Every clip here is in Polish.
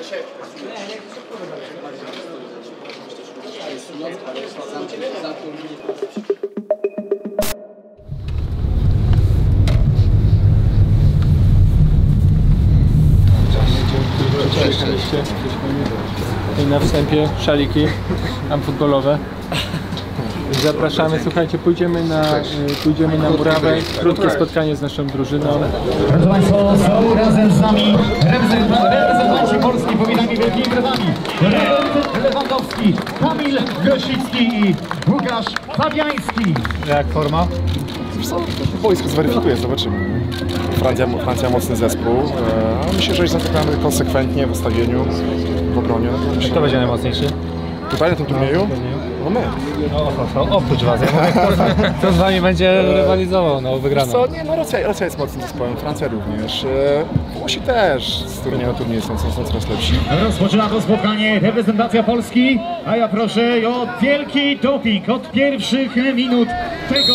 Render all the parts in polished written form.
I na wstępie szaliki futbolowe. Zapraszamy, słuchajcie, pójdziemy na murawę, krótkie spotkanie z naszą drużyną. Proszę Państwa, są razem z nami reprezentanci Polski, powitani wielkimi brawami. Lewandowski, Kamil Grosicki i Łukasz Fabiański. Jak forma? Boisko zweryfikuje, zobaczymy. Francja mocny zespół. Myślę, że zagramy konsekwentnie w ustawieniu, w obronie. Kto będzie najmocniejszy? Tutaj na tym turnieju? No my. No, oprócz was. Kto z wami będzie rywalizował, no wygraną? Co? Nie, no Rosja jest mocnym zespołem, Francja również. Włosi też z turnieju na turniej są coraz lepsi. Rozpoczyna to spotkanie reprezentacja Polski, a ja proszę o wielki doping od pierwszych minut tego.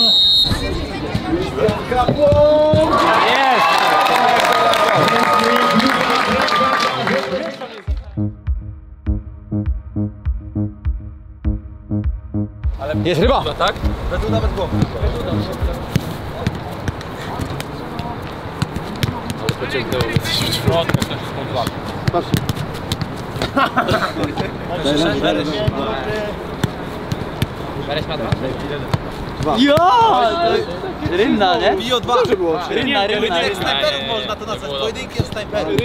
Jest ryba! Tak? Według nawet głowy. Ale pociągnęło mnie coś w środku, to się skąd Rynna, nie? Bio 2. Rynna. Pojedynek snajperów można to nazwać. Pojedynkiem snajperów.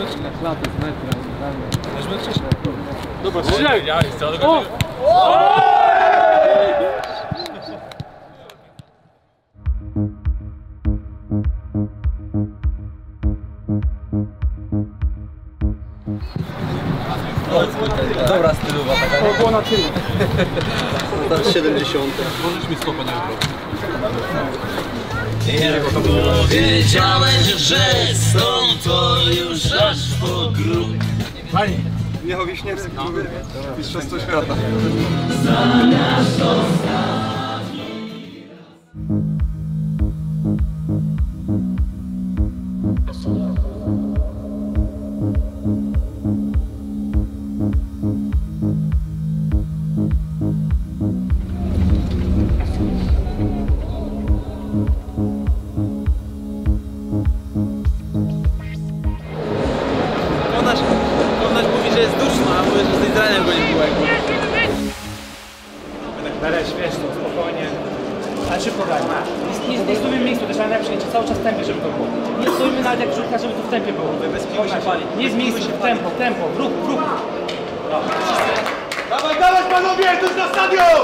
Dobra, strzelaj! Dobra stylowa taka. To było na tył. To 70. Możesz mi stopa nie Powiedziałeś, że stąd to już aż po grób. Pani! Michał Wiśniewski, Mistrzostwo Świata. Ponoć mówi, że jest duszno, a mówi, że z Izraelem go nie było. Beresz, wiesz to, spokojnie. Ale szybko graj. Nie stójmy w miejscu, też mamy przyjęcie cały czas w tempie, żeby to było. Nie stójmy nawet jak rzutka, żeby to w tempie było. Nie z miejsca, w tempo, w ruch. Dawaj panowie, tu jest na stadion!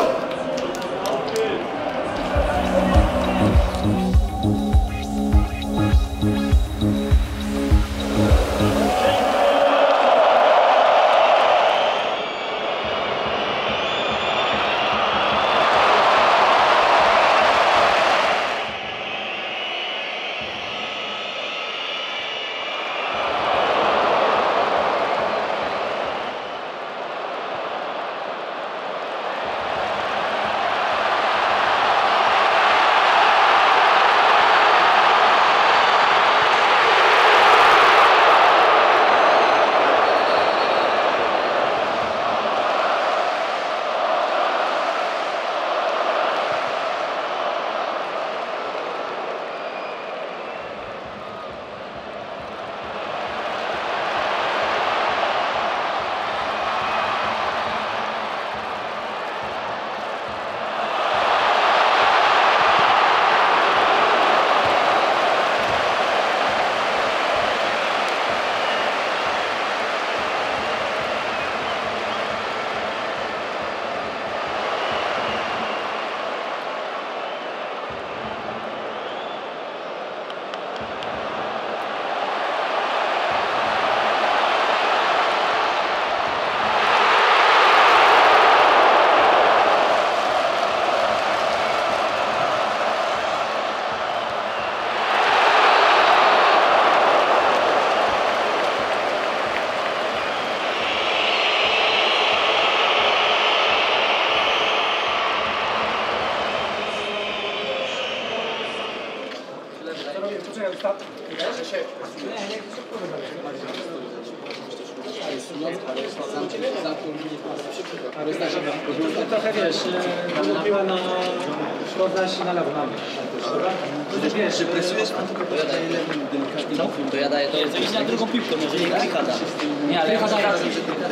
Trochę wiesz, piła na szkoda się na lewo na mnie. Wiesz, że presujesz, to ja daję lewym delikatnie. To ja daję to. To iść na drugą piłkę, może nie klikada. Nie, ale ja muszę zacząć.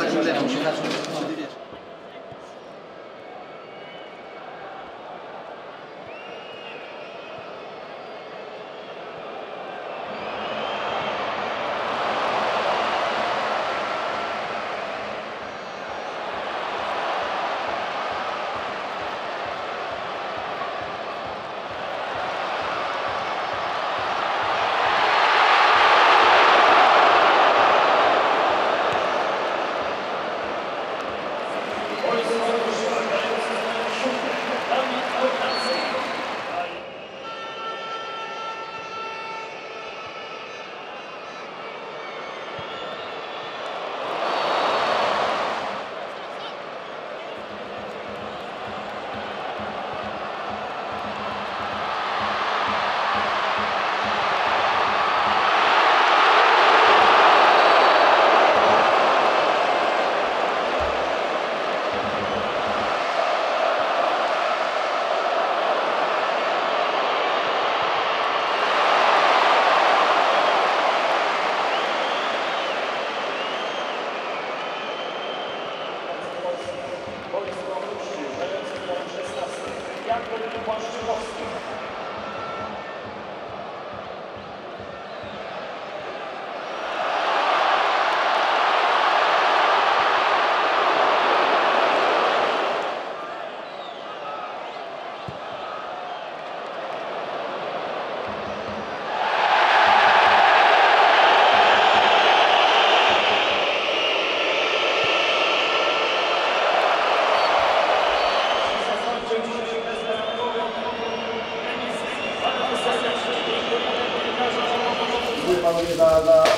Panowie za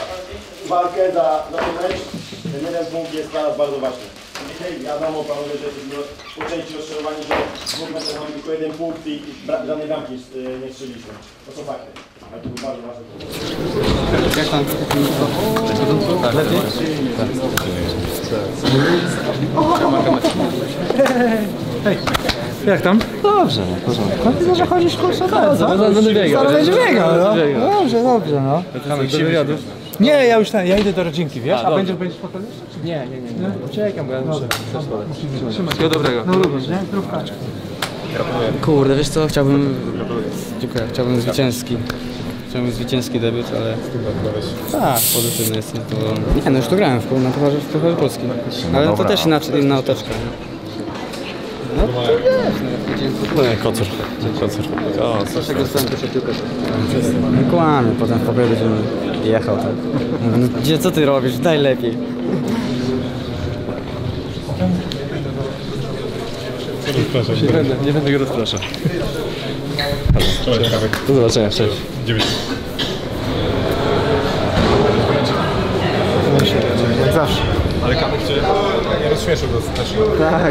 walkę, za ten mecz. Ten jeden punkt jest dla nas bardzo ważny. Dzisiaj wiadomo panowie, że jesteśmy po części rozczarowani, że w ogóle mamy tylko jeden punkt i żadnej bramki nie strzeliliśmy. To są fakty. Ale to był bardzo ważny punkt. Jak tam? Hej, jak tam? Dobrze, no widzę, że chodzisz kurczę będę biegał. Zaraz będzie biegał, no. Dobrze, no. Do wywiadu? Nie, ja idę do rodzinki, wiesz? A będziesz potem jeszcze? Nie. Czekam, bo ja muszę wszystkiego dobrego. No również, nie? Zdrówkaczka. Kurde, wiesz co, chciałbym zwycięski debiut, ale tak, pozytywny jestem. Nie, no już to grałem na Pucharze Polski, ale to też inna otoczka. No to wiesz, Kocur. z pierwszego dostałem pierwszą piłkę. No kłamie, potem w pokoju będziemy jechał tak. Mówię, no gdzie, co ty robisz, daj lepiej. Nie będę go rozpraszał. Do zobaczenia, cześć. Jak zawsze. Ale Kamyk cię rozśmieszył go też. Tak.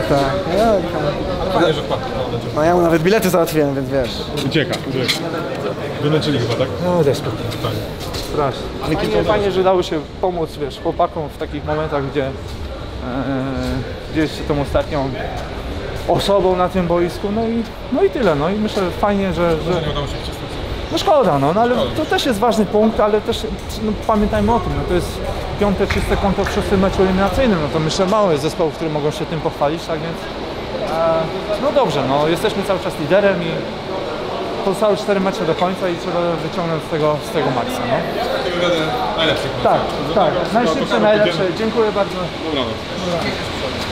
No ja mu nawet bilety załatwiłem, więc wiesz. Ucieka. Wymęczyli chyba, tak? No daj spokój. Strasznie. Fajnie, że dało się pomóc, wiesz, chłopakom w takich momentach, gdzie jest tą ostatnią osobą na tym boisku, no i tyle, no i myślę, że fajnie, że Nie udało się wcisnąć. no szkoda, no ale to też jest ważny punkt, ale też no, pamiętajmy o tym, no to jest 5. czyste konto w 6. meczu eliminacyjnym, no to myślę mało jest zespołów, które mogą się tym pochwalić, tak więc no dobrze, no jesteśmy cały czas liderem i pozostałe 4 mecze do końca i trzeba wyciągnąć z tego maksa, no. Najlepszy. Tak, najszybsze, najlepsze, dziękuję bardzo. Dobranoc.